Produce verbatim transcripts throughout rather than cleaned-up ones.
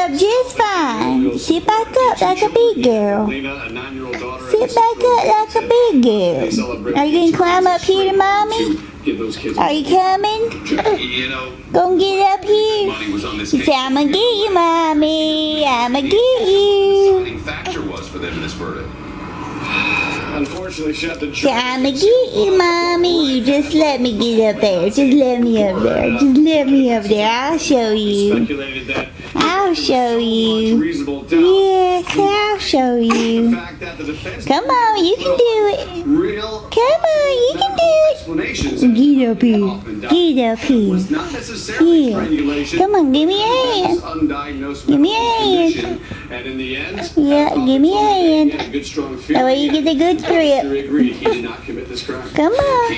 up just fine. Sit back up like a big girl. Sit back up like a big girl. Are you going to climb up here to Mommy? Are you coming? Gonna get up here? Say, I'm gonna get you, Mommy. I'm gonna get you. Unfortunately, shut the Say, I'm gonna get you, Mommy. You just let me get up there. Just let me up there. Just let me up there. I'll show you. I'll show you. Yes, I'll show you. Come on, you can do it. Come on, you can do it. Get up here. Get up here. Yeah. Come on, give me a hand. Give me a hand. Yeah, give me a hand. That way you get a good grip. Come on.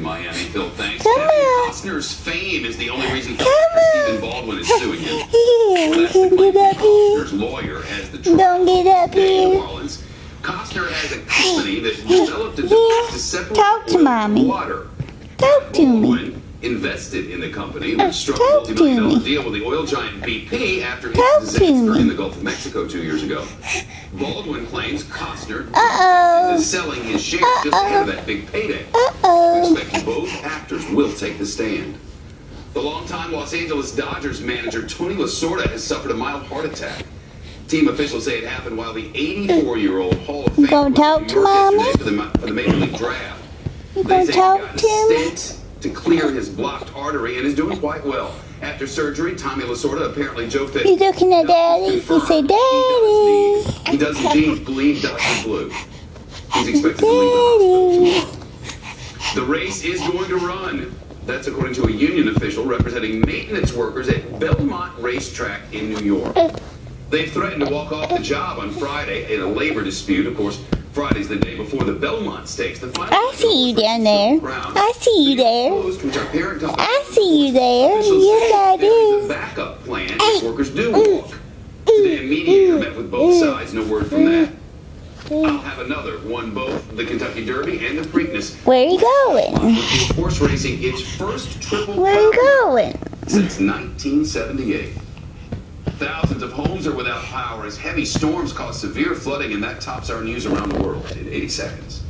Come on. Costner's fame is the only reason Stephen Baldwin is suing him. Yeah, you can get up here. Lawyer has the Don't get up here. Costner has a company that developed a device to separate Talk to oil Mommy. from water. Talk to me. Baldwin invested in the company, which struck a Talk to multi-million dollar me. deal with the oil giant B P after its Talk to disaster me. in the Gulf of Mexico two years ago. Baldwin claims Costner Uh-oh. is selling his shares just ahead of that big payday. Uh-oh. We expect both actors will take the stand. The longtime Los Angeles Dodgers manager Tony Lasorda has suffered a mild heart attack. Team officials say it happened while the eighty-four-year-old Hall of Famer Gonna was talk in New to York Mommy? yesterday for the, for the Major League Draft. You They gonna say he talk got a to me? stent to clear his blocked artery and is doing quite well. After surgery, Tommy Lasorda apparently joked that You looking at Daddy? You say, Daddy. he does indeed bleed Doctor Blue. He's expected to leave the hospital tomorrow. The race is going to run. That's according to a union official representing maintenance workers at Belmont Racetrack in New York. They've threatened to walk off the job on Friday in a labor dispute. Of course, Friday's the day before the Belmont Stakes. The final I see you down there. I see you there. Which our parent company I see you there. officials Yes, I say there is a do. backup plan if workers do walk. Today, a mediator met with both sides. No word from that. I'll have another. Won both the Kentucky Derby and the Preakness. Where you going? With horse racing its first triple Where you crown going? since nineteen seventy-eight. Thousands of homes are without power as heavy storms cause severe flooding, and that tops our news around the world in eighty seconds.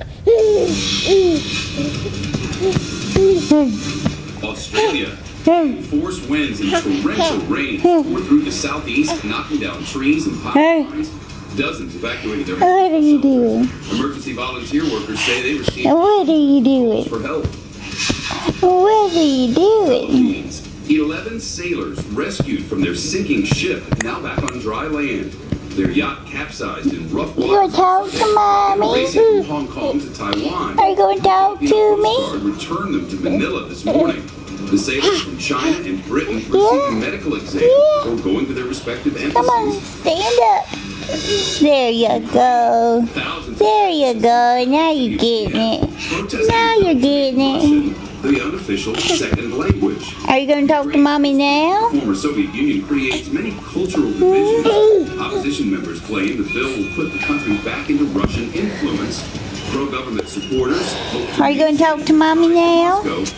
Australia, force winds and torrential rain tore through the southeast, knocking down trees and pipelines. Dozens evacuated their What are you doing? Emergency volunteer workers say they received What are you doing? for help. What are you doing? eleven sailors rescued from their sinking ship, now back on dry land. Their yacht capsized in rough You gonna waters. talk to Mommy? Racing from Hong Kong to Taiwan. Are you gonna talk The to Coast me? Guard returned them to Manila this morning. The sailors from China and Britain receiving medical exams before going to their respective Come on, embassies. stand up. There you go. Thousands There you go. Now you're getting it. protesting Now you're getting it. Russian, the unofficial second language. Are you gonna talk to Mommy now? The former Soviet Union creates many cultural divisions. Opposition members claim the bill will put the country back into Russian influence. Pro-government supporters hope to Are you gonna talk to Mommy now? Moscow.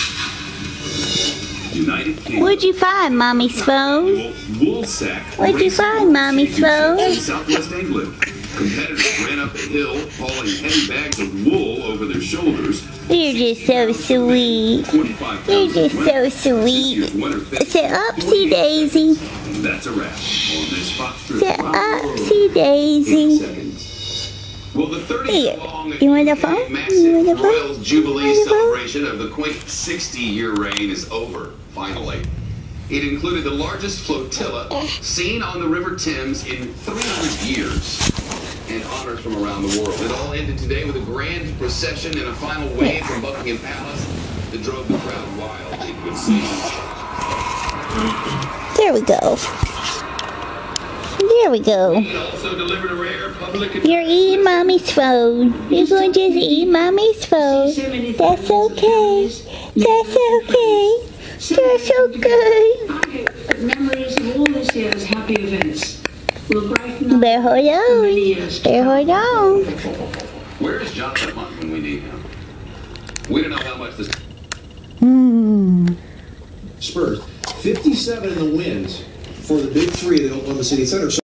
United Kingdom. Where'd you find Mommy's phone? Woolsack Where'd you find Mommy's phone? in Southwest England. Competitors ran up a hill, hauling heavy bags of wool over their shoulders. You're just so sweet. twenty-five You're just so This sweet. year's winner finished Say upsy daisy. That's a wrap on this Fox Trip. Say upsy daisy. Seconds. Well, the Here. thirty-year-long You want the phone? You massive want the phone? Royal Jubilee You want the phone? celebration of the quaint sixty-year reign is over, finally. It included the largest flotilla seen on the River Thames in three hundred years, and honors from around the world. It all ended today with a grand procession and a final wave from Buckingham Palace that drove the crowd wild into its season. There we go. There we go. It also delivered a rare public You're eating Mommy's phone. You're going to just eat Mommy's phone. That's okay. That's okay. That's okay. Memories of all this year's happy events will brighten You up better hold for many on. years to Better come. hold on. Where is Jonathan Hunt when we need him? We don't know how much this. Hmm. Spurs, fifty-seven in the wins. for the big three of the Oklahoma City Thunder.